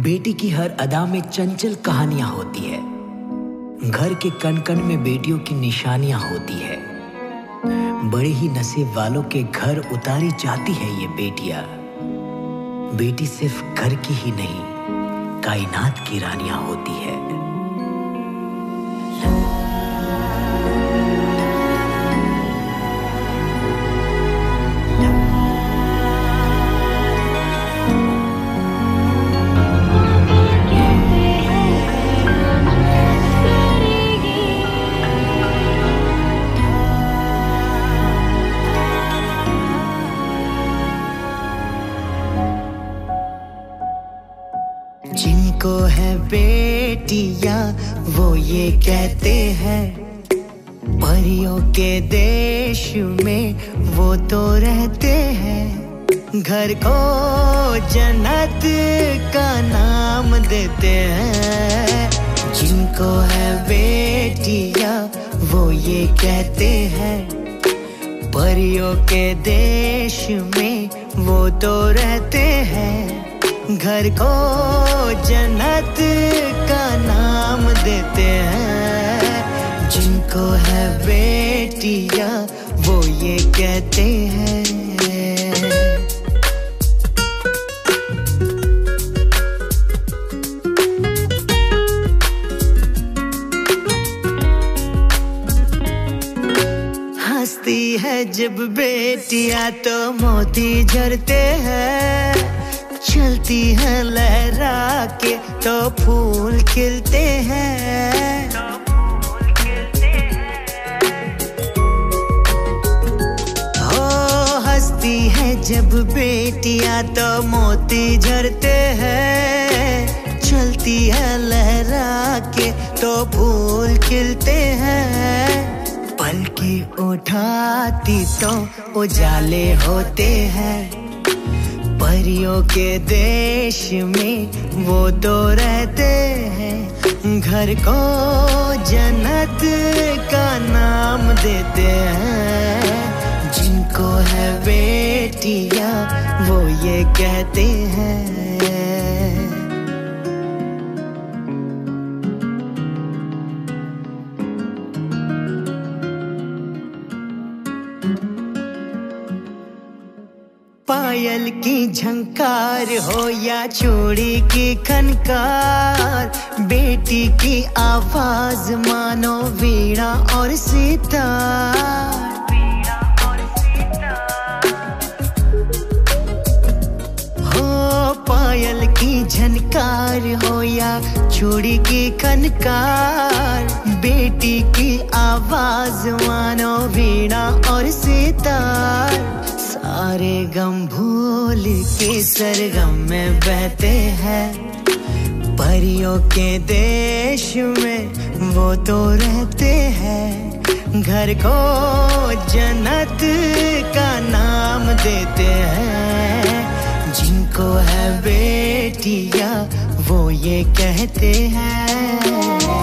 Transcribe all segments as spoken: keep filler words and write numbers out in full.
बेटी की हर अदा में चंचल कहानियां होती है। घर के कण कण में बेटियों की निशानियां होती है। बड़े ही नसीब वालों के घर उतारी जाती है ये बेटियां। बेटी सिर्फ घर की ही नहीं, कायनात की रानियां होती है। जिनको है बेटियां वो ये कहते हैं, परियों के देश में वो तो रहते हैं। घर को जन्नत का नाम देते हैं। जिनको है बेटियां वो ये कहते हैं, परियों के देश में वो तो रहते हैं। घर को जन्नत का नाम देते हैं। जिनको है बेटियां वो ये कहते हैं। हंसती है जब बेटियां तो मोती झरते हैं। चलती है लहरा के तो फूल खिलते हैं। हो हंसती है जब बेटियां तो मोती झरते हैं। चलती है लहरा के तो फूल खिलते हैं। पलकी उठाती तो उजाले होते हैं। परियों के देश में वो तो रहते हैं। घर को जन्नत का नाम देते हैं। जिनको है बेटियां वो ये कहते हैं। पायल की झंकार हो या चूड़ी की खनकार, बेटी की आवाज मानो वीणा और सितार। हो पायल की झनकार हो या चूड़ी की खनकार, बेटी की आवाज मानो वीणा और सितार। सारे गम भूल के सरगम में बहते हैं। परियों के देश में वो तो रहते हैं। घर को जन्नत का नाम देते हैं। जिनको है बेटियां वो ये कहते हैं।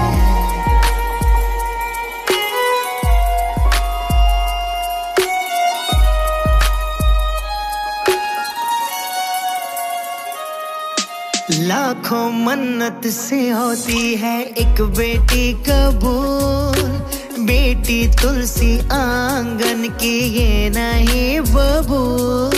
लाखों मन्नत से होती है एक बेटी कबूल। बेटी तुलसी आंगन की ये नहीं बबूल।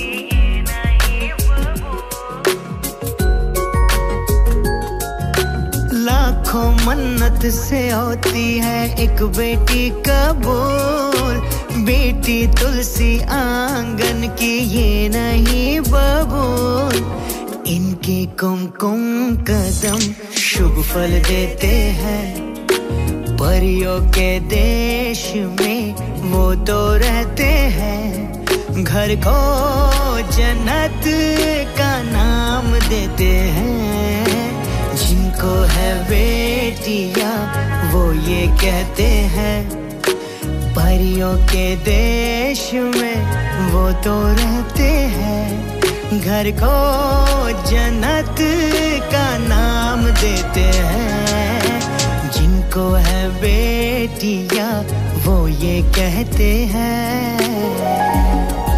लाखों मन्नत से होती है एक बेटी कबूल। बेटी तुलसी आंगन की ये नहीं बबूल। इनके कुमकुम कदम शुभ फल देते हैं। परियों के देश में वो तो रहते हैं। घर को जन्नत का नाम देते हैं। जिनको है बेटियां वो ये कहते हैं, परियों के देश में वो तो रहते हैं। घर को जन्नत का नाम देते हैं। जिनको है बेटियां वो ये कहते हैं।